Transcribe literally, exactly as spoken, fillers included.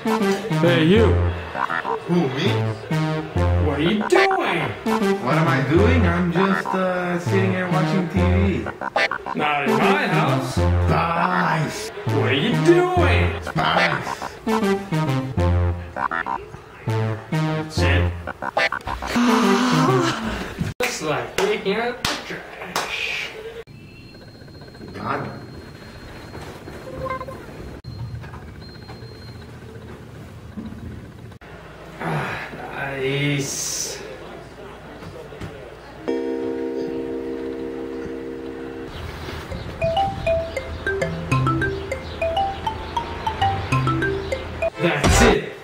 Hey, you. Who, me? What are you doing? What am I doing? I'm just uh, sitting here watching T V. Not in my house. Spice! What are you doing? Spice! Sit. Looks like taking out the trash. God. Ah, nice. That's it.